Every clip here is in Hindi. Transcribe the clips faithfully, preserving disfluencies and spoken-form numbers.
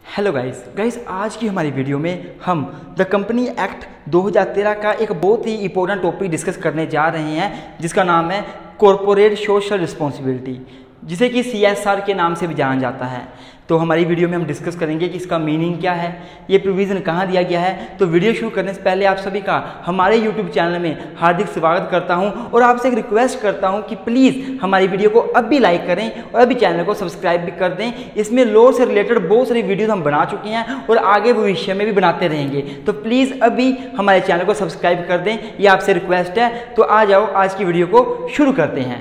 हेलो गाइस गाइस आज की हमारी वीडियो में हम द कंपनी एक्ट दो हज़ार तेरह का एक बहुत ही इंपॉर्टेंट टॉपिक डिस्कस करने जा रहे हैं जिसका नाम है कॉरपोरेट सोशल रिस्पॉन्सिबिलिटी, जिसे कि सी एस आर के नाम से भी जाना जाता है। तो हमारी वीडियो में हम डिस्कस करेंगे कि इसका मीनिंग क्या है, ये प्रोविज़न कहाँ दिया गया है। तो वीडियो शुरू करने से पहले आप सभी का हमारे यूट्यूब चैनल में हार्दिक स्वागत करता हूं और आपसे एक रिक्वेस्ट करता हूं कि प्लीज़ हमारी वीडियो को अब भी लाइक करें और अभी चैनल को सब्सक्राइब भी कर दें। इसमें लॉ से रिलेटेड बहुत सारी वीडियोज़ हम बना चुके हैं और आगे भविष्य में भी बनाते रहेंगे। तो प्लीज़ अभी हमारे चैनल को सब्सक्राइब कर दें, ये आपसे रिक्वेस्ट है। तो आ जाओ आज की वीडियो को शुरू करते हैं।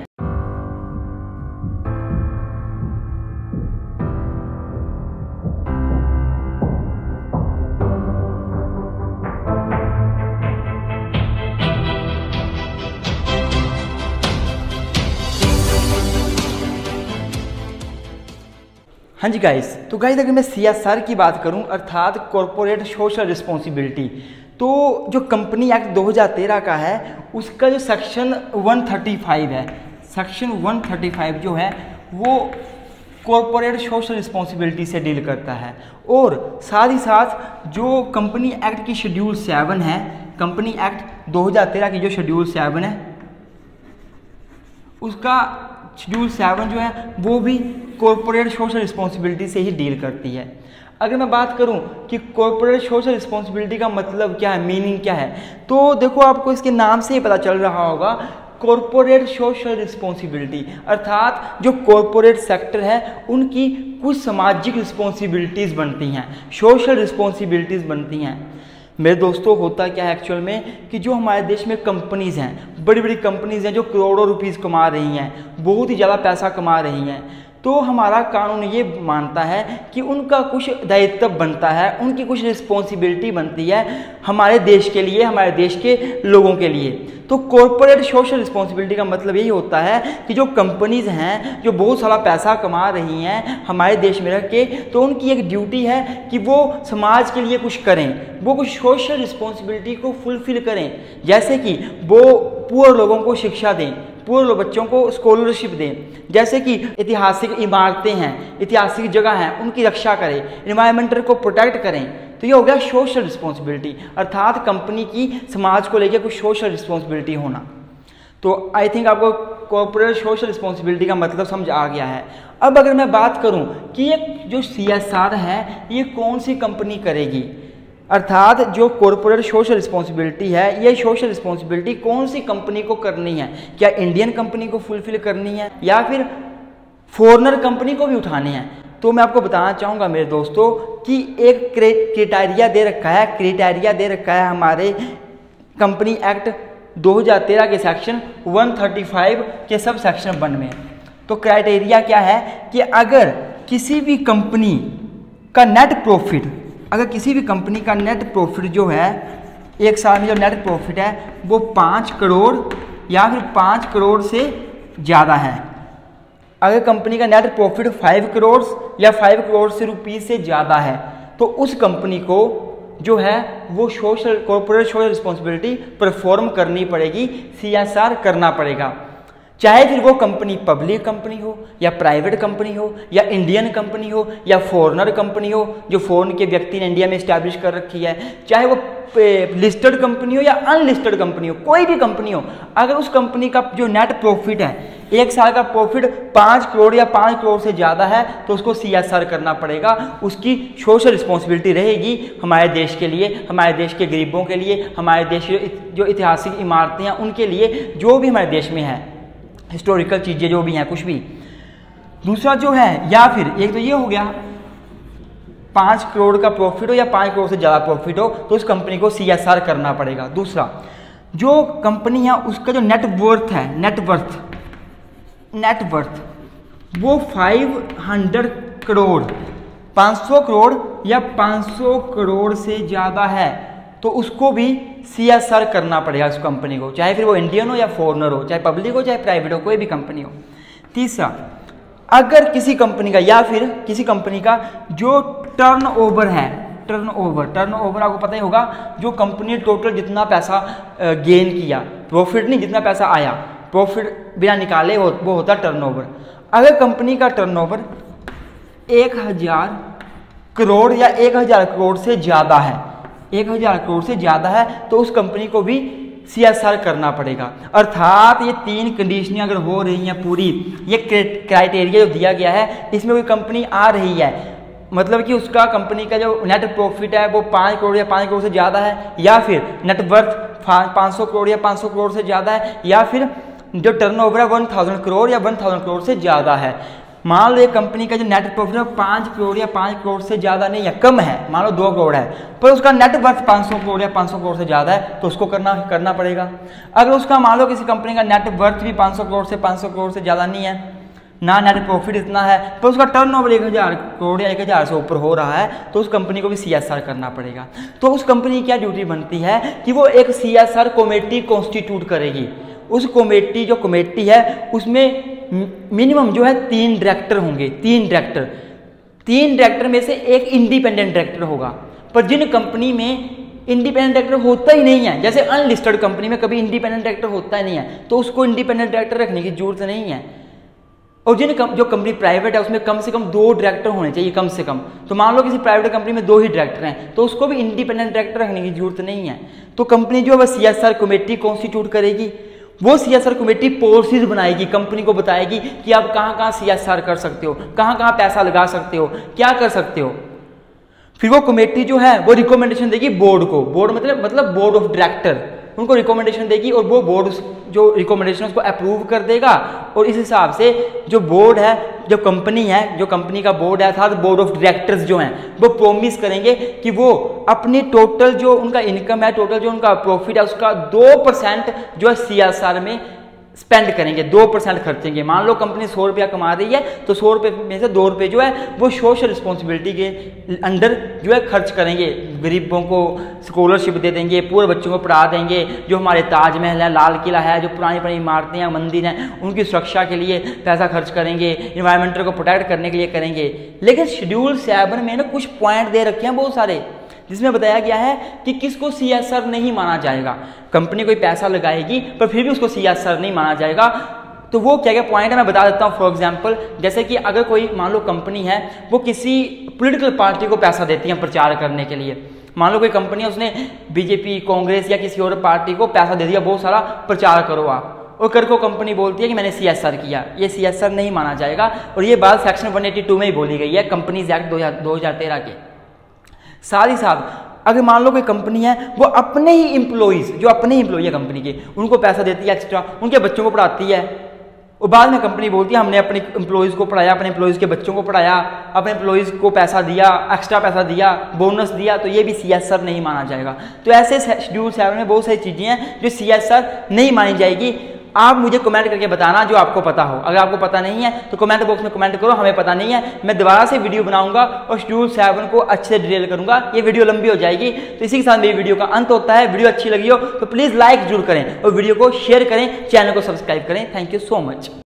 हाँ जी गाइस, तो गाइस अगर मैं सी एस आर की बात करूं अर्थात कॉरपोरेट सोशल रिस्पॉन्सिबिलिटी, तो जो कंपनी एक्ट दो हज़ार तेरह का है उसका जो सेक्शन एक सौ पैंतीस है, सेक्शन एक सौ पैंतीस जो है वो कॉरपोरेट सोशल रिस्पॉन्सिबिलिटी से डील करता है। और साथ ही साथ जो कंपनी एक्ट की शेड्यूल सेवन है, कंपनी एक्ट दो हज़ार तेरह की जो शेड्यूल सेवन है उसका शेड्यूल सेवन जो है वो भी कॉरपोरेट सोशल रिस्पॉन्सिबिलिटी से ही डील करती है। अगर मैं बात करूं कि कॉरपोरेट सोशल रिस्पॉन्सिबिलिटी का मतलब क्या है, मीनिंग क्या है, तो देखो आपको इसके नाम से ही पता चल रहा होगा। कॉरपोरेट सोशल रिस्पॉन्सिबिलिटी अर्थात जो कॉरपोरेट सेक्टर है उनकी कुछ सामाजिक रिस्पॉन्सिबिलिटीज़ बनती हैं, सोशल रिस्पॉन्सिबिलिटीज़ बनती हैं। मेरे दोस्तों होता क्या है एक्चुअल में कि जो हमारे देश में कंपनीज़ हैं, बड़ी बड़ी कंपनीज़ हैं जो करोड़ों रुपीस कमा रही हैं, बहुत ही ज़्यादा पैसा कमा रही हैं, तो हमारा कानून ये मानता है कि उनका कुछ दायित्व बनता है, उनकी कुछ रिस्पॉन्सिबिलिटी बनती है हमारे देश के लिए, हमारे देश के लोगों के लिए। तो कॉरपोरेट सोशल रिस्पॉन्सिबिलिटी का मतलब यही होता है कि जो कंपनीज़ हैं जो बहुत सारा पैसा कमा रही हैं हमारे देश में रह के, तो उनकी एक ड्यूटी है कि वो समाज के लिए कुछ करें, वो कुछ सोशल रिस्पॉन्सिबिलिटी को फुलफिल करें। जैसे कि वो पुअर लोगों को शिक्षा दें, पूर्व बच्चों को स्कॉलरशिप दें, जैसे कि ऐतिहासिक इमारतें हैं, ऐतिहासिक जगह हैं उनकी रक्षा करें, एनवायरमेंटल को प्रोटेक्ट करें। तो ये हो गया सोशल रिस्पॉन्सिबिलिटी अर्थात कंपनी की समाज को लेकर कुछ सोशल रिस्पॉन्सिबिलिटी होना। तो आई थिंक आपको कॉर्पोरेट सोशल रिस्पॉन्सिबिलिटी का मतलब समझ आ गया है। अब अगर मैं बात करूं कि ये जो सी एस आर है ये कौन सी कंपनी करेगी, अर्थात जो कॉरपोरेट सोशल रिस्पॉन्सिबिलिटी है ये सोशल रिस्पॉन्सिबिलिटी कौन सी कंपनी को करनी है, क्या इंडियन कंपनी को फुलफिल करनी है या फिर फॉरेनर कंपनी को भी उठानी है। तो मैं आपको बताना चाहूँगा मेरे दोस्तों कि एक क्राइटेरिया दे रखा है, क्राइटेरिया दे रखा है हमारे कंपनी एक्ट दो हज़ार तेरह के सेक्शन एक सौ पैंतीस के सब सेक्शन वन में। तो क्राइटेरिया क्या है कि अगर किसी भी कंपनी का नेट प्रॉफिट अगर किसी भी कंपनी का नेट प्रॉफिट जो है एक साल में जो नेट प्रॉफिट है वो पाँच करोड़ या फिर पाँच करोड़ से ज़्यादा है, अगर कंपनी का नेट प्रॉफिट फाइव करोड़ या फाइव करोड़ से रुपये से ज़्यादा है तो उस कंपनी को जो है वो social corporate social responsibility perform करनी पड़ेगी, सी एस आर करना पड़ेगा। चाहे फिर वो कंपनी पब्लिक कंपनी हो या प्राइवेट कंपनी हो या इंडियन कंपनी हो या फॉरेनर कंपनी हो जो फॉरेन के व्यक्ति ने इंडिया में इस्टेब्लिश कर रखी है, चाहे वो लिस्टेड कंपनी हो या अनलिस्टेड कंपनी हो, कोई भी कंपनी हो, अगर उस कंपनी का जो नेट प्रॉफिट है एक साल का प्रॉफिट पाँच करोड़ या पाँच करोड़ से ज़्यादा है तो उसको सी एस आर करना पड़ेगा। उसकी सोशल रिस्पॉन्सिबिलिटी रहेगी हमारे देश के लिए, हमारे देश के गरीबों के लिए, हमारे देश जो ऐतिहासिक इमारतें हैं उनके लिए, जो भी हमारे देश में है हिस्टोरिकल चीज़ें जो भी हैं कुछ भी। दूसरा जो है या फिर एक तो ये हो गया पाँच करोड़ का प्रॉफिट हो या पाँच करोड़ से ज़्यादा प्रॉफिट हो तो उस कंपनी को सी एस आर करना पड़ेगा। दूसरा जो कंपनी है उसका जो नेट वर्थ है, नेट वर्थ नेट वर्थ वो पाँच सौ करोड़ पाँच सौ करोड़ या पाँच सौ करोड़ से ज़्यादा है तो उसको भी सी एस आर करना पड़ेगा उस कंपनी को, चाहे फिर वो इंडियन हो या फॉरेनर हो, चाहे पब्लिक हो चाहे प्राइवेट हो, कोई भी कंपनी हो। तीसरा अगर किसी कंपनी का या फिर किसी कंपनी का जो टर्नओवर है, टर्नओवर टर्नओवर आपको पता ही होगा, जो कंपनी ने टोटल जितना पैसा गेन किया, प्रॉफिट नहीं जितना पैसा आया, प्रॉफिट बिना निकाले वो, वो होता टर्नओवर। अगर कंपनी का टर्नओवर एक हजार करोड़ या एक हज़ार करोड़ से ज़्यादा है, एक हज़ार करोड़ से ज़्यादा है तो उस कंपनी को भी सी एस आर करना पड़ेगा। अर्थात ये तीन कंडीशनें अगर हो रही हैं पूरी, ये क्राइटेरिया जो दिया गया है, इसमें कोई कंपनी आ रही है, मतलब कि उसका कंपनी का जो नेट प्रॉफिट है वो पाँच करोड़ या पाँच करोड़ से ज़्यादा है, या फिर नेट वर्थ पाँच सौ करोड़ या पाँच सौ करोड़ से ज़्यादा है, या फिर जो टर्नओवर है वन थाउजेंड करोड़ या वन थाउजेंड करोड़ से ज़्यादा है। मान लो एक कंपनी का जो नेट प्रॉफिट है पाँच करोड़ या पाँच करोड़ से ज़्यादा नहीं है, कम है, मान लो दो करोड़ है, पर उसका नेट वर्थ पाँच सौ करोड़ या पाँच सौ करोड़ से ज़्यादा है तो उसको करना करना पड़ेगा। अगर उसका मान लो किसी कंपनी का नेट वर्थ भी पाँच सौ करोड़ से पाँच सौ करोड़ से ज़्यादा नहीं है, ना नेट प्रॉफिट इतना है, पर उसका टर्नओवर एक हज़ार करोड़ या एक हज़ार से ऊपर हो रहा है, तो उस कंपनी को भी सी एस आर करना पड़ेगा। तो उस कंपनी की क्या ड्यूटी बनती है कि वो एक C S R committee constitute करेगी। उस कमेटी जो कमेटी है उसमें मिनिमम जो है तीन डायरेक्टर होंगे, तीन डायरेक्टर तीन डायरेक्टर में से एक इंडिपेंडेंट डायरेक्टर होगा। पर जिन कंपनी में इंडिपेंडेंट डायरेक्टर होता ही नहीं है, जैसे अनलिस्टेड कंपनी में कभी इंडिपेंडेंट डायरेक्टर होता ही नहीं है, तो उसको इंडिपेंडेंट डायरेक्टर रखने की जरूरत नहीं है। और जिन कम, जो कंपनी प्राइवेट है उसमें कम से कम दो डायरेक्टर होने चाहिए, कम से कम। तो मान लो किसी प्राइवेट कंपनी में दो ही डायरेक्टर हैं तो उसको भी इंडिपेंडेंट डायरेक्टर रखने की जरूरत नहीं है। तो कंपनी जो है वह C S R committee constitute करेगी, वो C S R committee policies बनाएगी, कंपनी को बताएगी कि आप कहाँ कहाँ सी एस आर कर सकते हो, कहाँ कहाँ पैसा लगा सकते हो, क्या कर सकते हो। फिर वो कमेटी जो है वो रिकमेंडेशन देगी बोर्ड को, बोर्ड मतलब मतलब बोर्ड ऑफ डायरेक्टर, उनको रिकमेंडेशन देगी और वो बोर्ड जो रिकमेंडेशन उसको अप्रूव कर देगा। और इस हिसाब से जो बोर्ड है, जो कंपनी है, जो कंपनी का बोर्ड है अर्थात बोर्ड ऑफ डायरेक्टर्स जो हैं वो प्रॉमिस करेंगे कि वो अपनी टोटल जो उनका इनकम है, टोटल जो उनका प्रॉफिट है उसका दो परसेंट जो है सी एस आर में स्पेंड करेंगे, दो परसेंट खर्चेंगे। मान लो कंपनी सौ रुपया कमा रही है तो सौ रुपये में से दो रुपये जो है वो सोशल रिस्पॉन्सिबिलिटी के अंडर जो है खर्च करेंगे, गरीबों को स्कॉलरशिप दे देंगे, पूरे बच्चों को पढ़ा देंगे, जो हमारे ताजमहल है, लाल किला है, जो पुरानी पुरानी इमारतें हैं, मंदिर हैं, उनकी सुरक्षा के लिए पैसा खर्च करेंगे, इन्वायरमेंटल को प्रोटेक्ट करने के लिए करेंगे। लेकिन शेड्यूल सेवन में ना कुछ पॉइंट दे रखे हैं बहुत सारे, जिसमें बताया गया है कि किसको सी एस आर नहीं माना जाएगा। कंपनी कोई पैसा लगाएगी पर फिर भी उसको सी एस आर नहीं माना जाएगा। तो वो क्या क्या पॉइंट है मैं बता देता हूँ। फॉर एग्जांपल, जैसे कि अगर कोई मान लो कंपनी है वो किसी पॉलिटिकल पार्टी को पैसा देती है प्रचार करने के लिए, मान लो कोई कंपनी है उसने बीजेपी, कांग्रेस या किसी और पार्टी को पैसा दे दिया, बहुत सारा प्रचार करो आप, और कर को कंपनी बोलती है कि मैंने सी एस आर किया, ये सी एस आर नहीं माना जाएगा। और ये बात सेक्शन वन एटी टू में ही बोली गई है कंपनीज एक्ट दो हज़ार तेरह के। साथ ही साथ अगर मान लो कोई कंपनी है वो अपने ही एम्प्लॉइज, जो अपने ही एम्प्लॉई है कंपनी के, उनको पैसा देती है एक्स्ट्रा, उनके बच्चों को पढ़ाती है, और बाद में कंपनी बोलती है हमने अपने एम्प्लॉइज़ को पढ़ाया, अपने एम्प्लॉइज़ के बच्चों को पढ़ाया, अपने एम्प्लॉइज़ को पैसा दिया, एक्स्ट्रा पैसा दिया, बोनस दिया, तो ये भी सी एस आर नहीं माना जाएगा। तो ऐसे शेड्यूल सेवन में बहुत सारी चीज़ें हैं जो सी एस आर नहीं मानी जाएगी। आप मुझे कमेंट करके बताना जो आपको पता हो। अगर आपको पता नहीं है तो कमेंट बॉक्स में कमेंट करो, हमें पता नहीं है, मैं दोबारा से वीडियो बनाऊंगा और शेड्यूल सेवन को अच्छे से डिटेल करूंगा। ये वीडियो लंबी हो जाएगी, तो इसी के साथ मेरी वीडियो का अंत होता है। वीडियो अच्छी लगी हो तो प्लीज़ लाइक जरूर करें और वीडियो को शेयर करें, चैनल को सब्सक्राइब करें। Thank you so much.